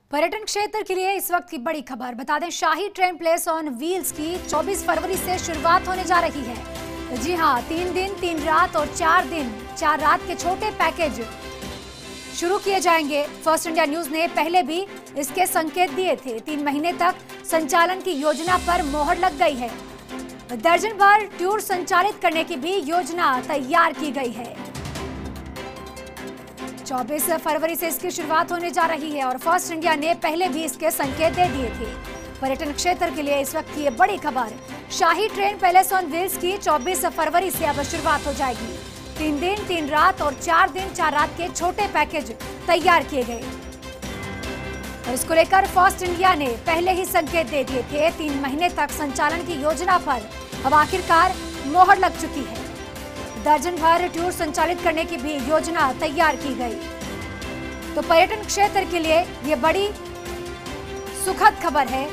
पर्यटन क्षेत्र के लिए इस वक्त की बड़ी खबर बता दें, शाही ट्रेन प्लेस ऑन व्हील्स की 24 फरवरी से शुरुआत होने जा रही है। जी हां, 3 दिन 3 रात और 4 दिन 4 रात के छोटे पैकेज शुरू किए जाएंगे। फर्स्ट इंडिया न्यूज ने पहले भी इसके संकेत दिए थे। 3 महीने तक संचालन की योजना पर मोहर लग गई है। दर्जन भर टूर संचालित करने की भी योजना तैयार की गई है। 24 फरवरी से इसकी शुरुआत होने जा रही है और फर्स्ट इंडिया ने पहले भी इसके संकेत दे दिए थे। पर्यटन क्षेत्र के लिए इस वक्त की ये बड़ी खबर, शाही ट्रेन पैलेस ऑन व्हील्स की 24 फरवरी से अब शुरुआत हो जाएगी। 3 दिन 3 रात और 4 दिन 4 रात के छोटे पैकेज तैयार किए गए और इसको लेकर फर्स्ट इंडिया ने पहले ही संकेत दे दिए थे। 3 महीने तक संचालन की योजना पर अब आखिरकार मोहर लग चुकी है। दर्जन भर टूर संचालित करने की भी योजना तैयार की गई। तो पर्यटन क्षेत्र के लिए ये बड़ी सुखद खबर है।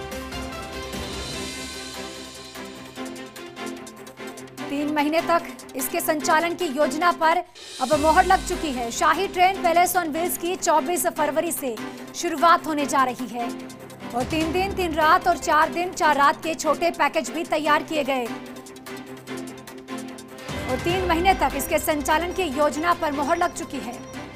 तीन महीने तक इसके संचालन की योजना पर अब मोहर लग चुकी है। शाही ट्रेन पैलेस ऑन व्हील्स की 24 फरवरी से शुरुआत होने जा रही है और 3 दिन 3 रात और 4 दिन 4 रात के छोटे पैकेज भी तैयार किए गए और 3 महीने तक इसके संचालन की योजना पर मोहर लग चुकी है।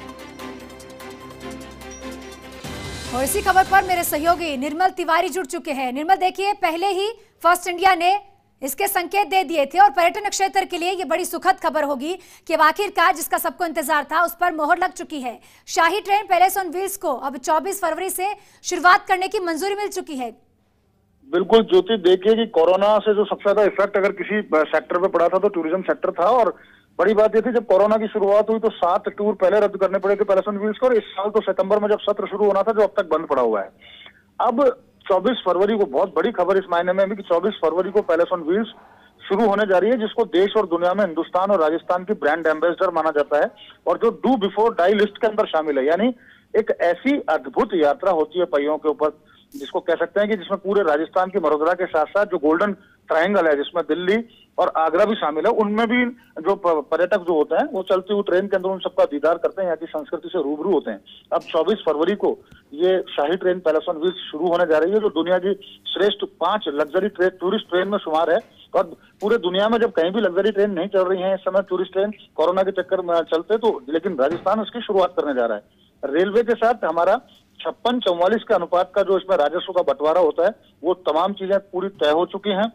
और इसी खबर पर मेरे सहयोगी निर्मल तिवारी जुड़ चुके हैं। निर्मल, देखिए, पहले ही फर्स्ट इंडिया ने इसके संकेत दे दिए थे और पर्यटन क्षेत्र के लिए ये बड़ी सुखद खबर होगी कि आखिरकार जिसका सबको इंतजार था उस पर मोहर लग चुकी है। शाही ट्रेन पैलेस ऑन व्हील्स को अब 24 फरवरी से शुरुआत करने की मंजूरी मिल चुकी है। बिल्कुल ज्योति, देखिए कि कोरोना से जो सबसे ज्यादा इफेक्ट अगर किसी सेक्टर पे पड़ा था तो टूरिज्म सेक्टर था। और बड़ी बात ये थी, जब कोरोना की शुरुआत हुई तो 7 टूर पहले रद्द करने पड़े थे पैलेस ऑन व्हील्स को, और इस साल तो सितंबर में जब सत्र शुरू होना था जो अब तक बंद पड़ा हुआ है। अब 24 फरवरी को बहुत बड़ी खबर इस मायने में भी कि 24 फरवरी को पैलेस ऑन व्हील्स शुरू होने जा रही है, जिसको देश और दुनिया में हिंदुस्तान और राजस्थान की ब्रांड एम्बेसडर माना जाता है और जो डू बिफोर डाई लिस्ट के अंदर शामिल है। यानी एक ऐसी अद्भुत यात्रा होती है पहियों के ऊपर, जिसको कह सकते हैं कि जिसमें पूरे राजस्थान की मरोदरा के साथ साथ जो गोल्डन ट्रायंगल है जिसमें दिल्ली और आगरा भी शामिल है, उनमें भी जो पर्यटक जो होते हैं वो चलती हुई ट्रेन के अंदर उन सबका दीदार करते हैं, यहाँ की संस्कृति से रूबरू होते हैं। अब 24 फरवरी को ये शाही ट्रेन पैलेस ऑन व्हील्स शुरू होने जा रही है, जो दुनिया की श्रेष्ठ 5 लग्जरी टूरिस्ट ट्रेन में शुमार है। और पूरे दुनिया में जब कहीं भी लग्जरी ट्रेन नहीं चल रही है इस समय, टूरिस्ट ट्रेन कोरोना के चक्कर में चलते, तो लेकिन राजस्थान उसकी शुरुआत करने जा रहा है। रेलवे के साथ हमारा 56-44 के अनुपात का जो इसमें राजस्व का बंटवारा होता है, वो तमाम चीजें पूरी तय हो चुकी हैं।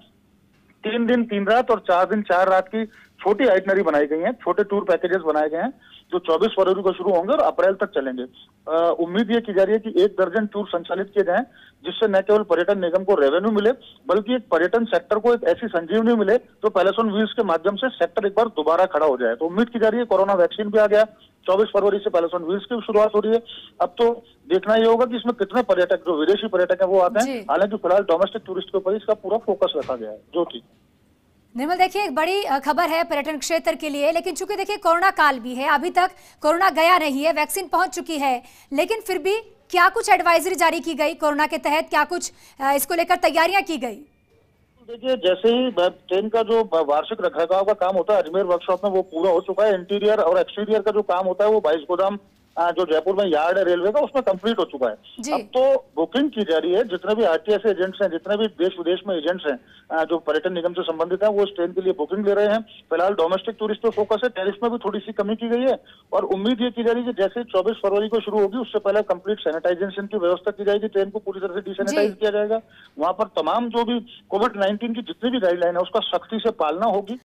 3 दिन 3 रात और 4 दिन 4 रात की छोटी आइटनरी बनाई गई हैं, छोटे टूर पैकेजेस बनाए गए हैं जो 24 फरवरी को शुरू होंगे और अप्रैल तक चलेंगे। उम्मीद ये की जा रही है कि 1 दर्जन टूर संचालित किए जाएं, जिससे न केवल पर्यटन निगम को रेवेन्यू मिले बल्कि एक पर्यटन सेक्टर को एक ऐसी संजीवनी मिले तो पैलेस ऑन व्हील्स के माध्यम से सेक्टर एक बार दोबारा खड़ा हो जाए। तो उम्मीद की जा रही है, कोरोना वैक्सीन भी आ गया, 24 फरवरी से पैलेस ऑन व्हील्स की शुरुआत हो रही है। अब तो देखना ये होगा कि इसमें कितने पर्यटक, जो विदेशी पर्यटक है वो आते हैं। हालांकि फिलहाल डोमेस्टिक टूरिस्ट के ऊपर इसका पूरा फोकस रखा गया है। ज्योति, निर्मल, देखिए, एक बड़ी खबर है पर्यटन क्षेत्र के लिए, लेकिन चूंकि देखिए कोरोना काल भी है, अभी तक कोरोना गया नहीं है, वैक्सीन पहुंच चुकी है, लेकिन फिर भी क्या कुछ एडवाइजरी जारी की गई कोरोना के तहत, क्या कुछ इसको लेकर तैयारियां की गई? देखिए, जैसे ही ट्रेन का जो वार्षिक रखरखाव का काम होता है अजमेर वर्कशॉप में, वो पूरा हो चुका है। इंटीरियर और एक्सटीरियर का जो काम होता है वो 22 गोदाम जो जयपुर में यार्ड है रेलवे का, उसमें कंप्लीट हो चुका है। अब तो बुकिंग की जा रही है। जितने भी आरटीएस एजेंट्स हैं, जितने भी देश विदेश में एजेंट्स हैं जो पर्यटन निगम से संबंधित हैं, वो इस ट्रेन के लिए बुकिंग ले रहे हैं। फिलहाल डोमेस्टिक टूरिस्ट पे फोकस है, टैरिफ में भी थोड़ी सी कमी की गई है और उम्मीद ये की जा रही है कि जैसे 24 फरवरी को शुरू होगी उससे पहले कंप्लीट सैनिटाइजेशन की व्यवस्था की जाएगी। ट्रेन को पूरी तरह से डिसैनिटाइज किया जाएगा। वहां पर तमाम जो भी कोविड-19 की जितनी भी गाइडलाइन है उसका सख्ती से पालना होगी।